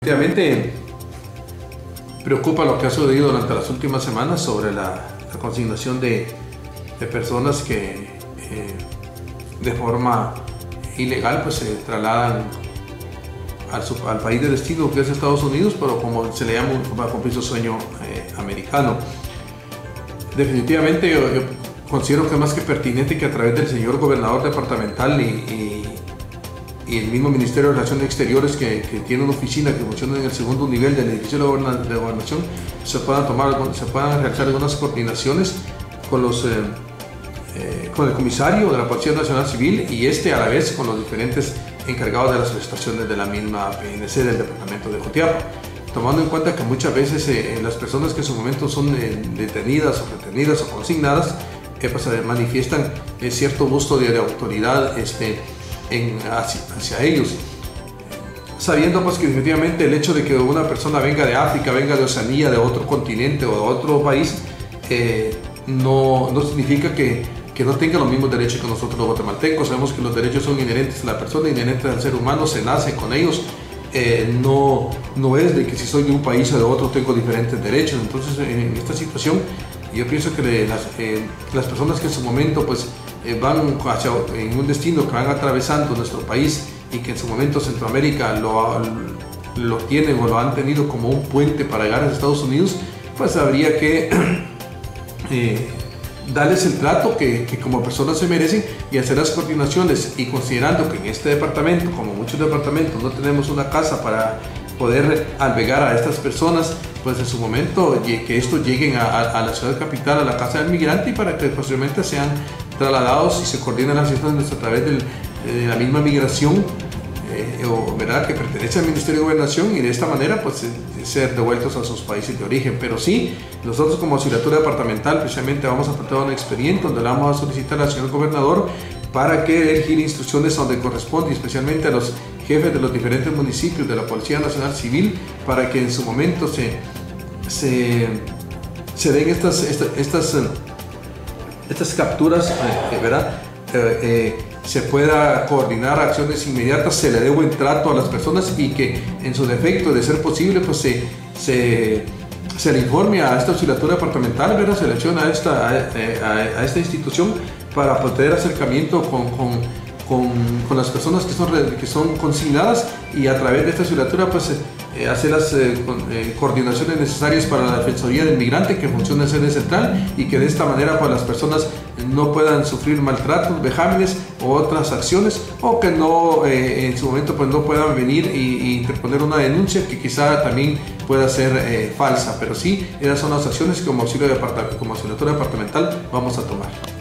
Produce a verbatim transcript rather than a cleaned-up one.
Efectivamente, preocupa lo que ha sucedido durante las últimas semanas sobre la, la consignación de, de personas que eh, de forma ilegal pues, se trasladan al, al país de destino, que es Estados Unidos, pero como se le llama, para cumplir su sueño eh, americano. Definitivamente yo, yo considero que es más que pertinente que a través del señor gobernador departamental y, y y el mismo Ministerio de Relaciones Exteriores, que, que tiene una oficina que funciona en el segundo nivel del edificio de, goberna, de gobernación, se puedan, tomar, se puedan realizar algunas coordinaciones con, los, eh, eh, con el comisario de la Policía Nacional Civil y este a la vez con los diferentes encargados de las prestaciones de la misma P N C del departamento de Jutiapa, tomando en cuenta que muchas veces eh, las personas que en su momento son eh, detenidas o retenidas o consignadas eh, pues, manifiestan eh, cierto gusto de, de autoridad este, En, hacia, hacia ellos, sabiendo pues que definitivamente el hecho de que una persona venga de África, venga de Oceanía, de otro continente o de otro país, eh, no, no significa que, que no tenga los mismos derechos que nosotros los guatemaltecos. Sabemos que los derechos son inherentes a la persona, inherentes al ser humano, se nace con ellos, eh, no, no es de que si soy de un país o de otro tengo diferentes derechos. Entonces en esta situación yo pienso que las, eh, las personas que en su momento pues Eh, van hacia en un destino que van atravesando nuestro país y que en su momento Centroamérica lo, lo tienen o lo han tenido como un puente para llegar a Estados Unidos, pues habría que eh, darles el trato que, que como personas se merecen y hacer las coordinaciones, y considerando que en este departamento, como muchos departamentos, no tenemos una casa para poder albergar a estas personas, pues en su momento que estos lleguen a, a, a la ciudad capital, a la casa del migrante, y para que posteriormente sean trasladados y se coordinen las situaciones a través del, de la misma migración eh, o, ¿verdad?, que pertenece al Ministerio de Gobernación, y de esta manera pues ser devueltos a sus países de origen. Pero sí, nosotros como Auxiliatura Departamental precisamente vamos a tratar un expediente donde le vamos a solicitar al señor gobernador para que él gire instrucciones donde corresponde, especialmente a los jefes de los diferentes municipios de la Policía Nacional Civil, para que en su momento se, se, se den estas, estas, estas, estas capturas, eh, ¿verdad? Eh, eh, se pueda coordinar acciones inmediatas, se le dé buen trato a las personas, y que en su defecto, de ser posible, pues se, se, se le informe a esta auxiliatura departamental, ¿verdad? Se selecciona a esta, a, a, a esta institución para poder acercamiento con, con, con, con las personas que son, que son consignadas, y a través de esta auxiliatura pues eh, hacer las eh, con, eh, coordinaciones necesarias para la Defensoría del Migrante, que funciona en sede central, y que de esta manera pues las personas no puedan sufrir maltratos, vejámenes o otras acciones, o que no eh, en su momento pues no puedan venir e interponer una denuncia que quizá también pueda ser eh, falsa. Pero sí, esas son las acciones que como auxilio departamental, como auxiliatura departamental vamos a tomar.